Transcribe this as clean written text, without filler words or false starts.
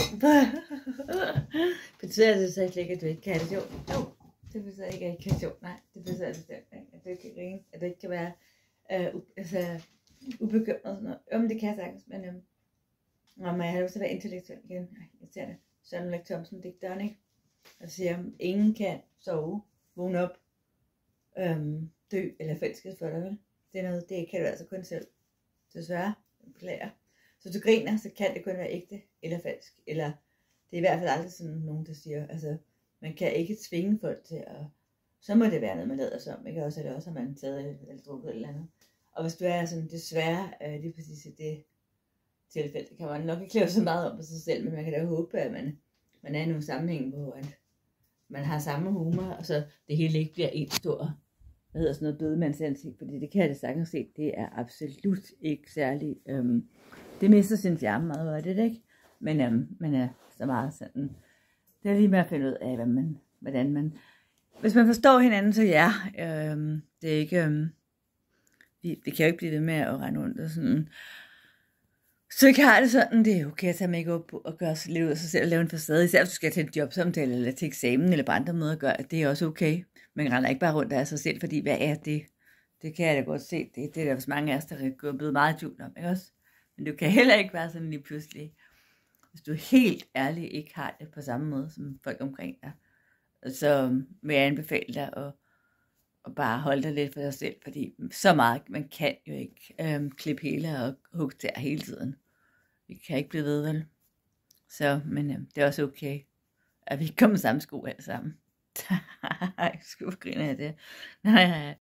Betyder det så ikke, at du ikke kan have det sjovt? Jo, det betyder ikke, at jeg ikke kan have det sjovt. Nej, det betyder ikke, at du ikke kan grine, at du ikke kan være ubekymret og sådan noget. Jo, men det kan jeg sagtens, men jeg har lyst til at være intellektuel igen. Jeg ser det. Søren Ulrik Thomsen, digteren, ikke? Og siger, ingen kan sove, vågne op, dø eller forelskes for dig, vel? Det er noget, det kan du altså kun selv. Desværre, beklager. Så du griner, så kan det kun være ægte eller falsk. Eller det er i hvert fald aldrig sådan nogen, der siger, altså, man kan ikke tvinge folk til at, så må det være noget, man lader som, ikke? Også, eller også har man taget eller drukket eller andet. Og hvis du er sådan, desværre, lige præcis i det tilfælde, kan man nok ikke klæde så meget om på sig selv, men man kan da håbe, at man er i nogle sammenhæng, hvor man har samme humor, og så det hele ikke bliver en stor, hvad hedder sådan noget, bedemandsansigt, fordi det kan jeg da sagtens se, det er absolut ikke særlig, det mister sin charme meget af det, ikke? Men man er så meget sådan, det er lige med at finde ud af, hvordan man, hvis man forstår hinanden, så ja, det er ikke, det kan jo ikke blive ved med at rende rundt og sådan. Så jeg har det sådan, det er okay at tage make-up på og gøre lidt ud af sig selv og lave en facade, især hvis du skal til en jobsamtale eller til eksamen eller på andre måder at gøre, det er også okay. Man render ikke bare rundt af sig selv, fordi hvad er det? Det kan jeg da godt se, det er der hos mange af os, der er blevet meget tvivl om, ikke også? Men du kan heller ikke være sådan lige pludselig, hvis du helt ærligt ikke har det på samme måde som folk omkring dig. Så vil jeg anbefale dig at bare holde dig lidt for dig selv, fordi så meget, man kan jo ikke klippe hele og hugge der hele tiden. Vi kan ikke blive ved, vel? Så, men det er også okay, at vi ikke kommer samme sko alle sammen. Ej, sgu griner af det. Nej.